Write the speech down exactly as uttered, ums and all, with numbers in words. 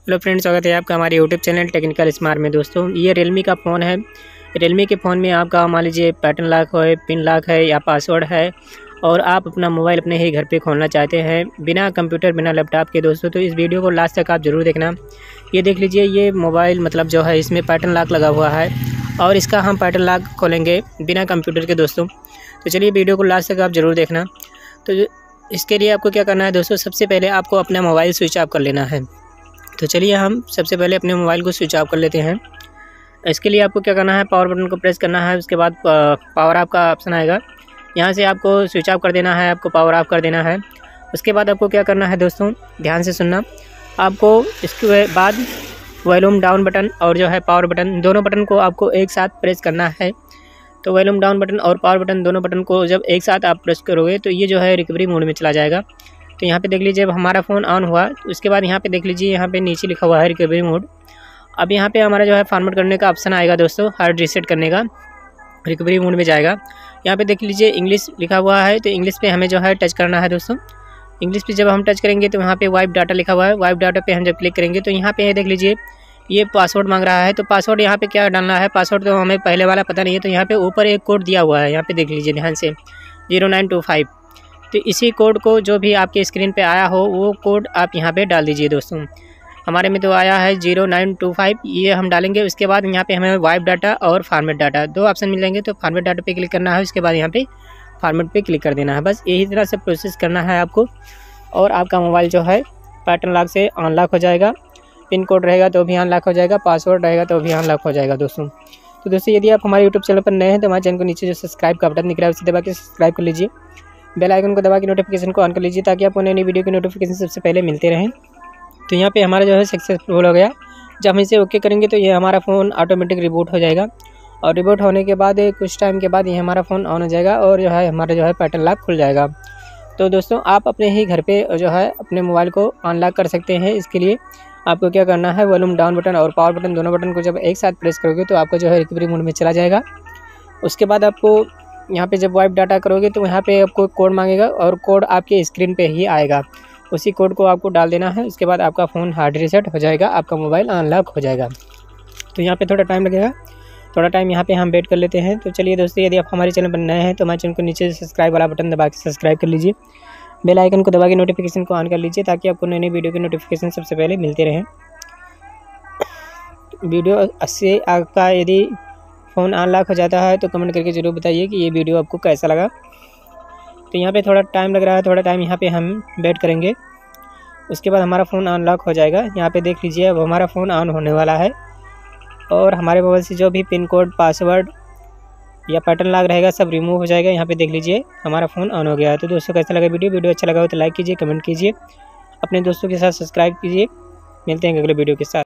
Hello friends, स्वागत है आपका हमारे यूट्यूब चैनल टेक्निकल स्मार्ट में। दोस्तों, ये रियलमी का फ़ोन है। रियलमी के फ़ोन में आपका मान लीजिए पैटर्न लॉक है, पिन लॉक है या पासवर्ड है और आप अपना मोबाइल अपने ही घर पे खोलना चाहते हैं बिना कंप्यूटर बिना लैपटॉप के। दोस्तों, तो इस वीडियो को लास्ट तक आप ज़रूर देखना। ये देख लीजिए, ये मोबाइल मतलब जो है इसमें पैटर्न लॉक लगा हुआ है और इसका हम पैटर्न लॉक खोलेंगे बिना कंप्यूटर के। दोस्तों, तो चलिए वीडियो को लास्ट तक आप ज़रूर देखना। तो इसके लिए आपको क्या करना है दोस्तों, सबसे पहले आपको अपना मोबाइल स्विच ऑफ कर लेना है। तो चलिए हम सबसे पहले अपने मोबाइल को स्विच ऑफ कर लेते हैं। इसके लिए आपको क्या करना है, पावर बटन को प्रेस करना है। उसके बाद पावर ऑफ का ऑप्शन आएगा, यहाँ से आपको स्विच ऑफ कर देना है, आपको पावर ऑफ कर देना है। उसके बाद आपको क्या करना है दोस्तों, ध्यान से सुनना। आपको इसके बाद वॉल्यूम डाउन बटन और जो है पावर बटन, दोनों बटन को आपको एक साथ प्रेस करना है। तो वॉल्यूम डाउन बटन और पावर बटन दोनों बटन को जब एक साथ आप प्रेस करोगे तो ये जो है रिकवरी मोड में चला जाएगा। तो यहाँ पे देख लीजिए, जब हमारा फ़ोन ऑन हुआ उसके बाद यहाँ पे देख लीजिए, यहाँ पे नीचे लिखा हुआ है रिकवरी मोड। अब यहाँ पे हमारा जो है फॉर्मेट करने का ऑप्शन आएगा दोस्तों, हार्ड रीसेट करने का, रिकवरी मोड में जाएगा। यहाँ पे देख लीजिए इंग्लिश लिखा हुआ है, तो इंग्लिश पे हमें जो है टच करना है दोस्तों। इंग्लिश पे जब हम टच करेंगे तो यहाँ पे वाइप डाटा लिखा हुआ है, वाइप डाटा पे हम जब क्लिक करेंगे तो यहाँ पे देख लीजिए ये पासवर्ड मांग रहा है। तो पासवर्ड यहाँ पे क्या डालना है, पासवर्ड तो हमें पहले वाला पता नहीं है। तो यहाँ पे ऊपर एक कोड दिया हुआ है, यहाँ पे देख लीजिए ध्यान से, जीरो नाइन टू फाइव। तो इसी कोड को जो भी आपके स्क्रीन पे आया हो वो कोड आप यहाँ पे डाल दीजिए दोस्तों। हमारे में तो आया है जीरो नाइन टू फाइव, ये हम डालेंगे। उसके बाद यहाँ पे हमें वाइप डाटा और फॉर्मेट डाटा दो ऑप्शन मिलेंगे। तो फॉर्मेट डाटा पे क्लिक करना है, उसके बाद यहाँ पे फॉर्मेट पे क्लिक कर देना है। बस यही तरह से प्रोसेस करना है आपको और आपका मोबाइल जो है पैटर्न लॉक से अनलॉक हो जाएगा। पिन कोड रहेगा तो भी अनलॉक हो जाएगा, पासवर्ड रहेगा तो भी अनलॉक हो जाएगा दोस्तों। तो दोस्तों, यदि आप हमारे यूट्यूब चैनल पर नए हैं तो हमारे चैनल को नीचे जो सब्सक्राइब का बटन दिख रहा है उसे दबा के सब्सक्राइब कर लीजिए। बेल आइकन को दबा के नोटिफिकेशन को ऑन कर लीजिए ताकि आपको नई नई वीडियो की नोटिफिकेशन सबसे पहले मिलते रहें। तो यहाँ पे हमारा जो है सक्सेसफुल हो गया। जब हम इसे ओके करेंगे तो ये हमारा फ़ोन ऑटोमेटिक रिबूट हो जाएगा और रिबूट होने के बाद कुछ टाइम के बाद ये हमारा फ़ोन ऑन हो जाएगा और जो है हमारा जो है पैटर्न लॉक खुल जाएगा। तो दोस्तों, आप अपने ही घर पे जो है अपने मोबाइल को अनलॉक कर सकते हैं। इसके लिए आपको क्या करना है, वॉल्यूम डाउन बटन और पावर बटन दोनों बटन को जब एक साथ प्रेस करोगे तो आपका जो है रिकवरी मोड में चला जाएगा। उसके बाद आपको यहाँ पे जब वाइप डाटा करोगे तो यहाँ पे आपको कोड मांगेगा और कोड आपके स्क्रीन पे ही आएगा। उसी कोड को आपको डाल देना है। उसके बाद आपका फ़ोन हार्ड रीसेट हो जाएगा, आपका मोबाइल अनलॉक हो जाएगा। तो यहाँ पे थोड़ा टाइम लगेगा, थोड़ा टाइम यहाँ पे हम वेट कर लेते हैं। तो चलिए दोस्तों, यदि आप हमारे चैनल पर नए हैं तो हमारे चैनल को नीचे सब्सक्राइब वाला बटन दबा के सब्सक्राइब कर लीजिए। बेल आइकन को दबा के नोटिफिकेशन को ऑन कर लीजिए ताकि आपको नई नई वीडियो की नोटिफिकेशन सबसे पहले मिलते रहें। वीडियो से आपका यदि फ़ोन अनलॉक हो जाता है तो कमेंट करके ज़रूर बताइए कि ये वीडियो आपको कैसा लगा। तो यहाँ पे थोड़ा टाइम लग रहा है, थोड़ा टाइम यहाँ पे हम वेट करेंगे। उसके बाद हमारा फ़ोन अनलॉक हो जाएगा। यहाँ पे देख लीजिए, अब हमारा फ़ोन ऑन होने वाला है और हमारे मोबाइल से जो भी पिन कोड, पासवर्ड या पैटर्न लॉक रहेगा सब रिमूव हो जाएगा। यहाँ पे देख लीजिए हमारा फ़ोन ऑन हो गया है। तो दोस्तों, कैसा लगा वीडियो वीडियो अच्छा लगा हो तो लाइक कीजिए, कमेंट कीजिए, अपने दोस्तों के साथ सब्सक्राइब कीजिए। मिलते हैं अगले वीडियो के साथ।